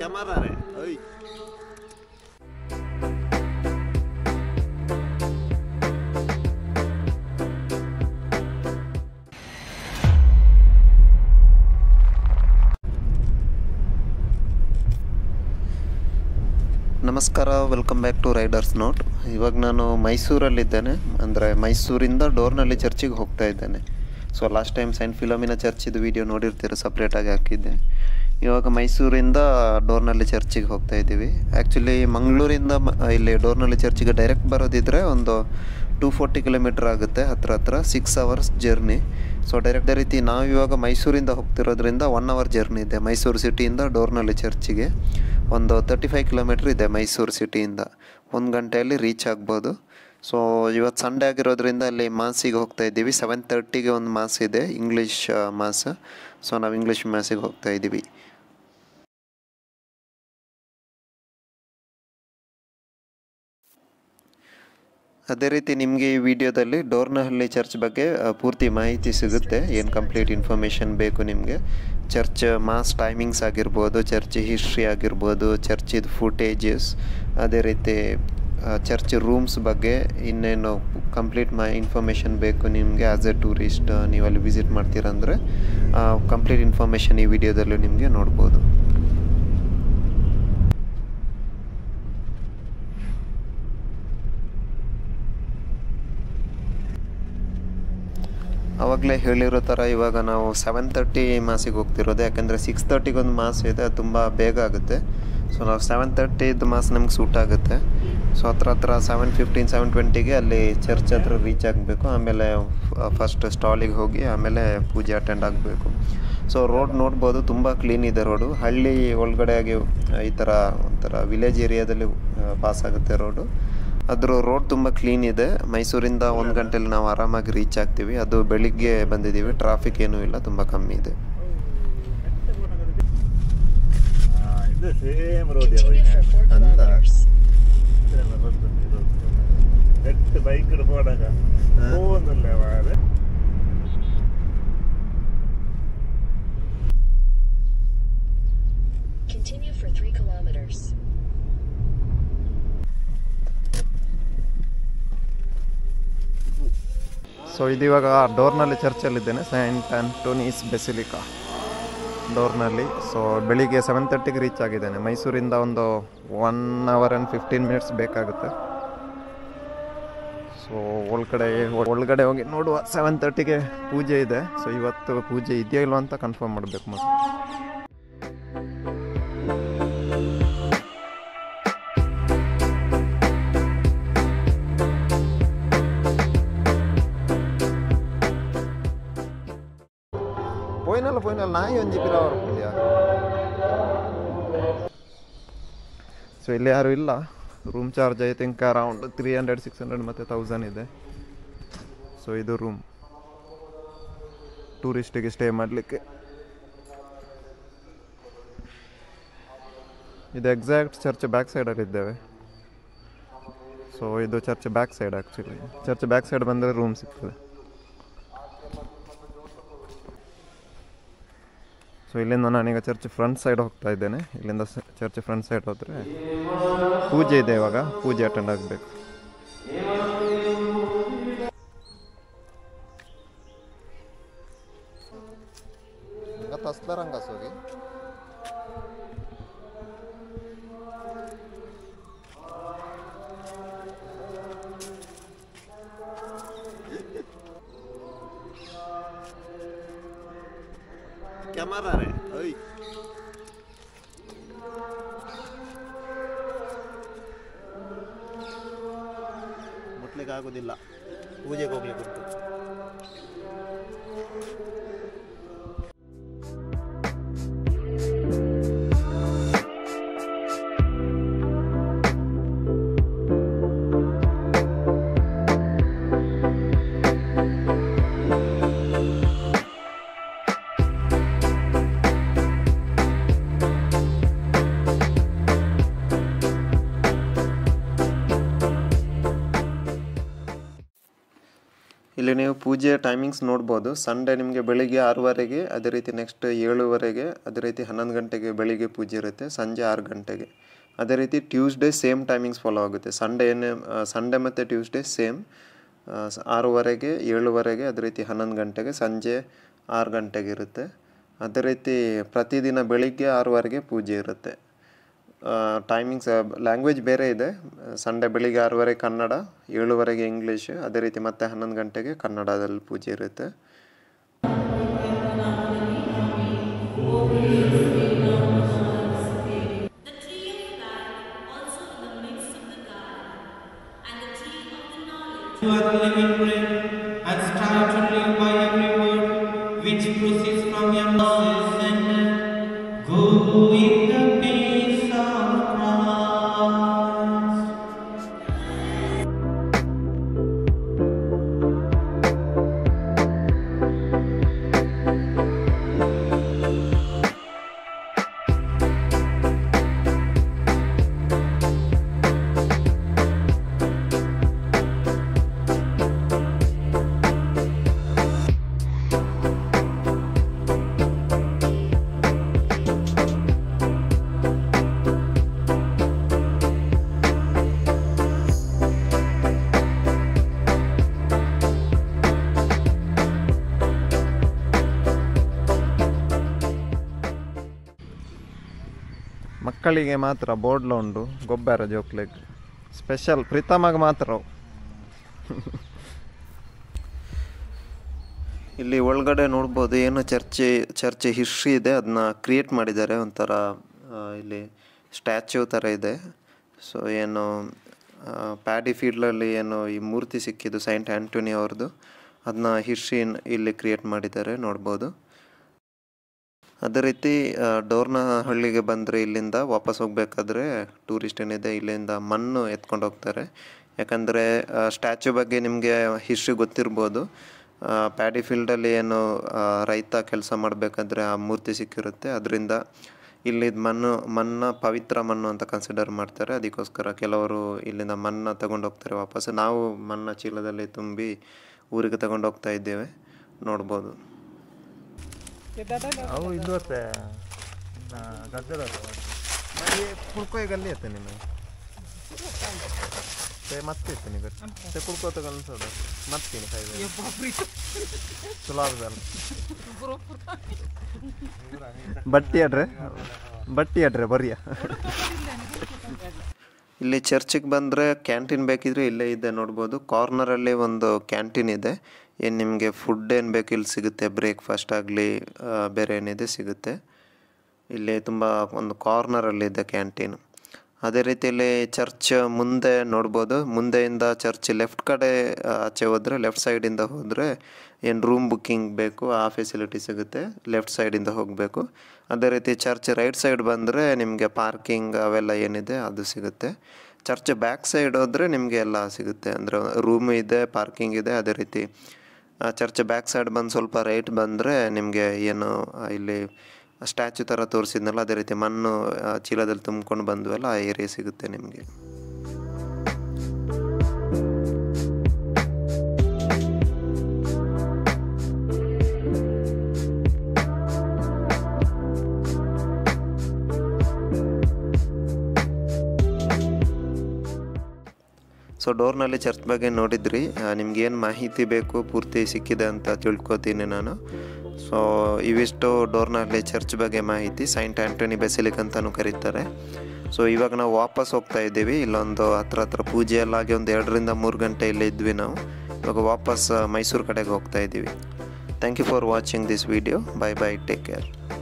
Camera re. Oi. ನಮಸ್ಕಾರ, welcome back to Riders Note. ಇವಾಗ ನಾನು ಮೈಸೂರಲ್ಲಿದ್ದೇನೆ, ಅಂದರೆ ಮೈಸೂರಿಂದ ಡೋರ್ನಹಳ್ಳಿ ಚರ್ಚಿಗೆ ಹೋಗ್ತಾ ಇದ್ದೇನೆ. So last time Saint Philomena ಚರ್ಚಿದು ವಿಡಿಯೋ ನೋಡಿರ್ತೀರ, ಸಪ್ರೇಟಾಗಿ ಹಾಕಿದ್ದೆ. ಇವಾಗ ಮೈಸೂರಿಂದ ಡೋರ್ನಹಳ್ಳಿ ಚರ್ಚಿಗೆ ಹೋಗ್ತಾ ಇದ್ದೀವಿ. ಆ್ಯಕ್ಚುಲಿ ಮಂಗಳೂರಿಂದ ಇಲ್ಲಿ ಡೋರ್ನಹಳ್ಳಿ ಚರ್ಚಿಗೆ ಡೈರೆಕ್ಟ್ ಬರೋದಿದ್ದರೆ ಒಂದು 240 ಕಿಲೋಮೀಟರ್ ಆಗುತ್ತೆ, ಹತ್ರ 6 ಅವರ್ಸ್ ಜರ್ನಿ. ಸೊ ಡೈರೆಕ್ಟ್ ಅದೇ ರೀತಿ ನಾವು ಇವಾಗ ಮೈಸೂರಿಂದ ಹೋಗ್ತಿರೋದ್ರಿಂದ 1 ಅವರ್ ಜರ್ನಿ ಇದೆ. ಮೈಸೂರು ಸಿಟಿಯಿಂದ ಡೋರ್ನಹಳ್ಳಿ ಚರ್ಚಿಗೆ ಒಂದು 35 ಕಿಲೋಮೀಟ್ರ್ ಇದೆ. ಮೈಸೂರು ಸಿಟಿಯಿಂದ 1 ಗಂಟೆಯಲ್ಲಿ ರೀಚ್ ಆಗ್ಬೋದು. ಸೊ ಇವತ್ತು ಸಂಡೇ ಆಗಿರೋದ್ರಿಂದ ಅಲ್ಲಿ ಮಾಸಿಗೆ ಹೋಗ್ತಾ ಇದ್ದೀವಿ. 7:30ಗೆ ಒಂದು ಮಾಸ್ ಇದೆ, ಇಂಗ್ಲೀಷ್ ಮಾಸ್. ಸೊ ನಾವು ಇಂಗ್ಲೀಷ್ ಮಾಸಿಗೆ ಹೋಗ್ತಾ ಇದ್ದೀವಿ. ಅದೇ ರೀತಿ ನಿಮಗೆ ಈ ವಿಡಿಯೋದಲ್ಲಿ ಡೋರ್ನಹಳ್ಳಿ ಚರ್ಚ್ ಬಗ್ಗೆ ಪೂರ್ತಿ ಮಾಹಿತಿ ಸಿಗುತ್ತೆ. ಏನು ಕಂಪ್ಲೀಟ್ ಇನ್ಫಾರ್ಮೇಷನ್ ಬೇಕು ನಿಮಗೆ, ಚರ್ಚ್ ಮಾಸ್ ಟೈಮಿಂಗ್ಸ್ ಆಗಿರ್ಬೋದು, ಚರ್ಚ್ ಹಿಸ್ಟ್ರಿ ಆಗಿರ್ಬೋದು, ಚರ್ಚಿದ ಫುಟೇಜಸ್, ಅದೇ ರೀತಿ ಚರ್ಚ್ ರೂಮ್ಸ್ ಬಗ್ಗೆ ಇನ್ನೇನು ಕಂಪ್ಲೀಟ್ ಇನ್ಫಾರ್ಮೇಷನ್ ಬೇಕು ನಿಮಗೆ ಆ್ಯಸ್ ಎ ಟೂರಿಸ್ಟ್ ನೀವು ಅಲ್ಲಿ ವಿಸಿಟ್ ಮಾಡ್ತೀರಂದರೆ ಕಂಪ್ಲೀಟ್ ಇನ್ಫಾರ್ಮೇಷನ್ ಈ ವಿಡಿಯೋದಲ್ಲೂ ನಿಮಗೆ ನೋಡ್ಬೋದು. ಆವಾಗಲೇ ಹೇಳಿರೋ ಥರ ಇವಾಗ ನಾವು 7:30 ಮಾಸಿಗೆ ಹೋಗ್ತಿರೋದು. ಯಾಕಂದರೆ 6:30ಗೆ ಒಂದು ಮಾಸ್ ಇದೆ, ಅದು ತುಂಬ ಬೇಗ ಆಗುತ್ತೆ. ಸೊ ನಾವು 7:30 ಮಾಸ್ ನಮ್ಗೆ ಸೂಟ್ ಆಗುತ್ತೆ. ಸೊ ಹತ್ರ 7:15 7:20ಗೆ ಅಲ್ಲಿ ಚರ್ಚ್ ಹತ್ರ ರೀಚ್ ಆಗಬೇಕು. ಆಮೇಲೆ ಫಸ್ಟ್ ಸ್ಟಾಲಿಗೆ ಹೋಗಿ ಆಮೇಲೆ ಪೂಜೆ ಅಟೆಂಡ್ ಆಗಬೇಕು. ಸೊ ರೋಡ್ ನೋಡ್ಬೋದು, ತುಂಬ ಕ್ಲೀನ್ ಇದೆ ರೋಡು. ಹಳ್ಳಿ ಒಳಗಡೆಯಾಗಿ ಈ ಥರ ಒಂಥರ ವಿಲೇಜ್ ಏರಿಯಾದಲ್ಲಿ ಪಾಸ್ ಆಗುತ್ತೆ ರೋಡು. ಅದ್ರ ರೋಡ್ ತುಂಬ ಕ್ಲೀನ್ ಇದೆ. ಮೈಸೂರಿಂದ 1 ಗಂಟೆಯಲ್ಲಿ ನಾವು ಆರಾಮಾಗಿ ರೀಚ್ ಆಗ್ತೀವಿ. ಅದು ಬೆಳಿಗ್ಗೆ ಬಂದಿದ್ದೀವಿ, ಟ್ರಾಫಿಕ್ ಏನೂ ಇಲ್ಲ, ತುಂಬ ಕಮ್ಮಿ ಇದೆ. Continue for 3 kilometers. ಸೊ ಇದು ಇವಾಗ ಡೋರ್ನಹಳ್ಳಿ ಚರ್ಚಲ್ಲಿದ್ದೇನೆ, Saint Anthony's basilica Dornahalli. So ಬೆಳಿಗ್ಗೆ 7:30ಗೆ ರೀಚ್ ಆಗಿದ್ದೇನೆ. ಮೈಸೂರಿಂದ ಒಂದು 1 ಅವರ್ ಆ್ಯಂಡ್ 15 ಮಿನಿಟ್ಸ್ ಬೇಕಾಗುತ್ತೆ. ಸೊ ಒಳಗಡೆ ಹೋಗಿ ನೋಡುವ. 7:30ಗೆ ಪೂಜೆ ಇದೆ. ಸೊ ಇವತ್ತು ಪೂಜೆ ಇದೆಯಾ ಇಲ್ವ ಅಂತ ಕನ್ಫರ್ಮ್ ಮಾಡಬೇಕು ಮತ್ತೆ. ಪೋಯ್ನಲ್ಲ ನಾಯಿ ಒಂಜಿ ಪಿರ ಹೊರಪುಲ್ಯ. ಸೊ ಇಲ್ಲಿ ಯಾರು ಇಲ್ಲ. Room charge I think around 300 600 ಮತ್ತು 1000 ಇದೆ. ಸೊ ಇದು ರೂಮ್ ಟೂರಿಸ್ಟಿಗೆ ಸ್ಟೇ ಮಾಡಲಿಕ್ಕೆ. ಇದು ಎಕ್ಸಾಕ್ಟ್ ಚರ್ಚ್ ಬ್ಯಾಕ್ ಸೈಡಲ್ಲಿದ್ದೇವೆ. ಸೊ ಇದು church back side. Actually church back side ಬಂದರೆ ರೂಮ್ ಸಿಗ್ತದೆ. ಸೊ ಇಲ್ಲಿಂದ ನಾನೀಗ ಚರ್ಚ್ ಫ್ರಂಟ್ ಸೈಡ್ ಹೋಗ್ತಾ ಇದ್ದೇನೆ. ಇಲ್ಲಿಂದ ಚರ್ಚ್ ಫ್ರಂಟ್ ಸೈಡ್ ಹೋದರೆ ಪೂಜೆ ಇದೆ. ಇವಾಗ ಪೂಜೆ ಅಟೆಂಡ್ ಆಗಬೇಕು. ತಸ್ಲರಂಗ ಸೋಗಿ Camera re. Oi. ಮುಟ್ಲಿಕ್ಕೆ ಆಗೋದಿಲ್ಲ, ಪೂಜೆಗೆ ಹೋಗ್ಲಿಕ್ಕೆ ಉಂಟು. ಇಲ್ಲಿ ನೀವು ಪೂಜೆ ಟೈಮಿಂಗ್ಸ್ ನೋಡ್ಬೋದು. ಸಂಡೇ ನಿಮಗೆ ಬೆಳಿಗ್ಗೆ 6:30ಗೆ, ಅದೇ ರೀತಿ ನೆಕ್ಸ್ಟ್ 7:30ಗೆ, ಅದೇ ರೀತಿ 11 ಗಂಟೆಗೆ ಬೆಳಿಗ್ಗೆ ಪೂಜೆ ಇರುತ್ತೆ, ಸಂಜೆ 6 ಗಂಟೆಗೆ. ಅದೇ ರೀತಿ ಟ್ಯೂಸ್ಡೇ ಸೇಮ್ ಟೈಮಿಂಗ್ಸ್ ಫಾಲೋ ಆಗುತ್ತೆ. ಸಂಡೇ ಮತ್ತು ಟ್ಯೂಸ್ಡೇ ಸೇಮ್ 6:30ಗೆ, 7:30ಗೆ, ಅದೇ ರೀತಿ 11 ಗಂಟೆಗೆ, ಸಂಜೆ 6 ಗಂಟೆಗೆ ಇರುತ್ತೆ. ಅದೇ ರೀತಿ ಪ್ರತಿದಿನ ಬೆಳಿಗ್ಗೆ 6:30ಗೆ ಪೂಜೆ ಇರುತ್ತೆ. ಟೈಮಿಂಗ್ಸ್ ಲ್ಯಾಂಗ್ವೇಜ್ ಬೇರೆ ಇದೆ. ಸಂಡೇ ಬೆಳಿಗ್ಗೆ 6:30 ಕನ್ನಡ, 7:30ಗೆ ಇಂಗ್ಲೀಷ್, ಅದೇ ರೀತಿ ಮತ್ತೆ 11 ಗಂಟೆಗೆ ಕನ್ನಡದಲ್ಲಿ ಪೂಜೆ ಇರುತ್ತೆ. ಮಕ್ಕಳಿಗೆ ಮಾತ್ರ ಬೋರ್ಡ್ಲ ಉಂಡು ಗೊಬ್ಬರ ಜೋಕ್ಲೆಗ್ ಸ್ಪೆಷಲ್ ಪ್ರೀತಮಗೆ ಮಾತ್ರ. ಇಲ್ಲಿ ಒಳಗಡೆ ನೋಡ್ಬೋದು ಏನು ಚರ್ಚ್ ಹಿಸ್ಟ್ರಿ ಇದೆ, ಅದನ್ನ ಕ್ರಿಯೇಟ್ ಮಾಡಿದ್ದಾರೆ. ಒಂಥರ ಇಲ್ಲಿ ಸ್ಟ್ಯಾಚ್ಯೂ ಥರ ಇದೆ. ಸೊ ಏನು ಪ್ಯಾಡಿ ಫೀಲ್ಡಲ್ಲಿ ಏನು ಈ ಮೂರ್ತಿ ಸಿಕ್ಕಿದ್ದು ಸೈಂಟ್ ಆ್ಯಂಟೋನಿ ಅವ್ರದ್ದು, ಅದನ್ನ ಹಿಸ್ಟ್ರಿ ಇಲ್ಲಿ ಕ್ರಿಯೇಟ್ ಮಾಡಿದ್ದಾರೆ ನೋಡ್ಬೋದು. ಅದೇ ರೀತಿ ಡೋರ್ನಹಳ್ಳಿಗೆ ಬಂದರೆ ಇಲ್ಲಿಂದ ವಾಪಸ್ ಹೋಗಬೇಕಾದ್ರೆ ಟೂರಿಸ್ಟ್ ಏನಿದೆ ಇಲ್ಲಿಂದ ಮಣ್ಣು ಎತ್ಕೊಂಡು ಹೋಗ್ತಾರೆ. ಯಾಕಂದರೆ ಸ್ಟ್ಯಾಚ್ಯೂ ಬಗ್ಗೆ ನಿಮಗೆ ಹಿಸ್ಟ್ರಿ ಗೊತ್ತಿರ್ಬೋದು. ಪ್ಯಾಡಿ ಫೀಲ್ಡಲ್ಲಿ ಏನು ರೈತ ಕೆಲಸ ಮಾಡಬೇಕಾದ್ರೆ ಆ ಮೂರ್ತಿ ಸಿಕ್ಕಿರುತ್ತೆ, ಅದರಿಂದ ಇಲ್ಲಿದ್ದು ಮಣ್ಣು ಪವಿತ್ರ ಮಣ್ಣು ಅಂತ ಕನ್ಸಿಡರ್ ಮಾಡ್ತಾರೆ. ಅದಕ್ಕೋಸ್ಕರ ಕೆಲವರು ಇಲ್ಲಿಂದ ಮಣ್ಣು ತಗೊಂಡು ಹೋಗ್ತಾರೆ ವಾಪಸ್. ನಾವು ಮಣ್ಣು ಚೀಲದಲ್ಲಿ ತುಂಬಿ ಊರಿಗೆ ತಗೊಂಡು ಹೋಗ್ತಾ ಇದ್ದೇವೆ ನೋಡ್ಬೋದು. ಅವು ಇದು ಗದ್ದಲ ಕುಡ್ಕೋಯ ಗಲ್ಲಿ ಐತೆ ನೀನು ಮತ್ತೆ ಇತ್ತು ನೀವು ಕುಡ್ಕೋತ ಕಲ್ಸೋದ ಮತ್ತೀನಿ ಚಲೋ ಅದಲ್ಲ. ಬಟ್ಟಿ ಅಡ್ರೆ ಬರಿಯ. ಇಲ್ಲಿ ಚರ್ಚಿಗೆ ಬಂದರೆ ಕ್ಯಾಂಟೀನ್ ಬೇಕಿದ್ರೆ ಇಲ್ಲೇ ಇದೆ ನೋಡ್ಬೋದು. ಕಾರ್ನರಲ್ಲಿ ಒಂದು ಕ್ಯಾಂಟೀನ್ ಇದೆ. ಏನು ನಿಮಗೆ ಫುಡ್ ಏನು ಬೇಕು ಇಲ್ಲಿ ಸಿಗುತ್ತೆ, ಬ್ರೇಕ್ಫಾಸ್ಟ್ ಆಗಲಿ ಬೇರೆ ಏನಿದೆ ಸಿಗುತ್ತೆ. ಇಲ್ಲಿ ತುಂಬ ಒಂದು ಕಾರ್ನರಲ್ಲಿದೆ ಕ್ಯಾಂಟೀನ್. ಅದೇ ರೀತಿಯಲ್ಲಿ ಚರ್ಚ್ ಮುಂದೆ ನೋಡ್ಬೋದು. ಮುಂದೆಯಿಂದ ಚರ್ಚ್ ಲೆಫ್ಟ್ ಕಡೆ ಆಚೆ ಹೋದರೆ, ಲೆಫ್ಟ್ ಸೈಡಿಂದ ಹೋದರೆ ಏನು ರೂಮ್ ಬುಕ್ಕಿಂಗ್ ಬೇಕು ಆ ಫೆಸಿಲಿಟಿ ಸಿಗುತ್ತೆ, ಲೆಫ್ಟ್ ಸೈಡಿಂದ ಹೋಗಬೇಕು. ಅದೇ ರೀತಿ ಚರ್ಚ್ ರೈಟ್ ಸೈಡ್ ಬಂದರೆ ನಿಮಗೆ ಪಾರ್ಕಿಂಗ್ ಅವೆಲ್ಲ ಏನಿದೆ ಅದು ಸಿಗುತ್ತೆ. ಚರ್ಚ್ ಬ್ಯಾಕ್ ಸೈಡ್ ಹೋದರೆ ನಿಮಗೆ ಎಲ್ಲ ಸಿಗುತ್ತೆ, ಅಂದರೆ ರೂಮ್ ಇದೆ, ಪಾರ್ಕಿಂಗ್ ಇದೆ. ಅದೇ ರೀತಿ ಚರ್ಚ್ ಬ್ಯಾಕ್ ಸೈಡ್ ಬಂದು ಸ್ವಲ್ಪ ರೈಟ್ ಬಂದರೆ ನಿಮಗೆ ಏನು ಇಲ್ಲಿ ಸ್ಟ್ಯಾಚ್ಯೂ ಥರ ತೋರಿಸಿದ್ನಲ್ಲ, ಅದೇ ರೀತಿ ಮಣ್ಣು ಚೀಲದಲ್ಲಿ ತುಂಬ್ಕೊಂಡು ಬಂದ್ವಲ್ಲ ಆ ಏರಿಯಾ ಸಿಗುತ್ತೆ ನಿಮಗೆ. ಸೊ ಡೋರ್ನಲ್ಲಿ ಚರ್ಚ್ ಬಗ್ಗೆ ನೋಡಿದ್ರಿ. ನಿಮ್ಗೇನು ಮಾಹಿತಿ ಬೇಕು ಪೂರ್ತಿ ಸಿಕ್ಕಿದೆ ಅಂತ ತಿಳ್ಕೊತೀನಿ ನಾನು. ಸೊ ಇವಿಷ್ಟು ಡೋರ್ನಲ್ಲಿ ಚರ್ಚ್ ಬಗ್ಗೆ ಮಾಹಿತಿ. ಸೈಂಟ್ ಆ್ಯಂಟೋನಿ ಬೆಸಿಲಿಕ್ ಅಂತಲೂ ಕರೀತಾರೆ. ಸೊ ಇವಾಗ ನಾವು ವಾಪಸ್ ಹೋಗ್ತಾ ಇದ್ದೀವಿ. ಇಲ್ಲೊಂದು ಹತ್ರ ಪೂಜೆ ಎಲ್ಲ ಆಗಿ ಒಂದು 2 ರಿಂದ 3 ಗಂಟೆ ಇಲ್ಲೇ ಇದ್ವಿ ನಾವು. ಇವಾಗ ವಾಪಸ್ ಮೈಸೂರು ಕಡೆಗೆ ಹೋಗ್ತಾ ಇದ್ದೀವಿ. Thank you for watching this video. Bye take care.